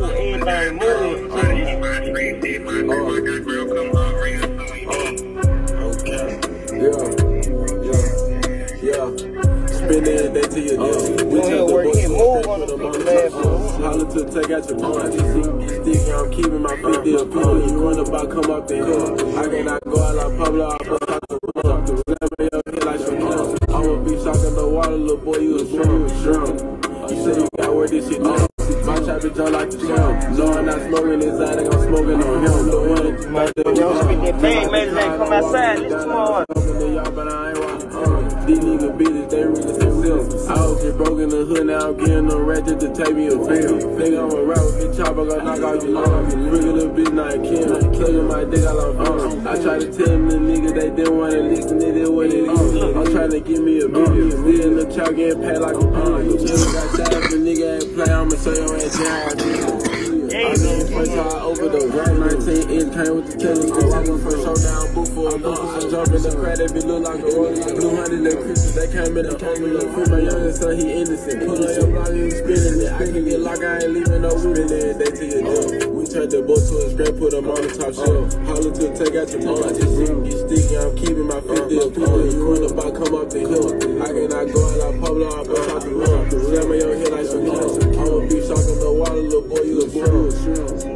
everything moving. Spend every day till you're done. We tell the boys holler to take out your phone. I just see sticky. I'm keeping my 50 up. You run about, come up the hill. I cannot go out like Pablo. I bust out the room. Let me up here like some I'ma be shocking the water, little boy. You a shrimp. You say you got where this shit done. My trap is just like the shrimp. No, I'm not smoking inside. I'm smoking on him. The one Yo, spit that bang, man. Come outside this tomorrow. But I ain't watching. These niggas bitches, they really success. I was just broke in the hood, now I'm getting them ratchet to take me a pill. Nigga, I'm a rap with the chopper, gonna knock out your lungs. Bring the bitch, now I can't. Killing my dick, I love fun. I try to tell them the niggas they didn't want to listen, it is what it is. I'm trying to give me a bitch. Still in the chop, getting paid like a pun. You just got shot up, the nigga ain't play, I'ma show your ass down. I know first time I overdosed. 19 inch came with the killers. I walking for showdown, booth for a booth. I jump in the crowd, that bitch look like a rolling. Blue hundred that Christmas, they came in and told me, look, free my youngest son, he innocent. Put on your block, you spinning it. I can get locked, I ain't leaving no women every day till you're done. We turned the boat to a scrap, put them on the top shelf. Holler to take out your phone, I just see him get sticky. I'm keeping my 50 up. You run about, come up the hill. I cannot go out like Pablo, I bust out the room. Slam on your head like some I'ma be shocking the water, little boy, you a shrimp.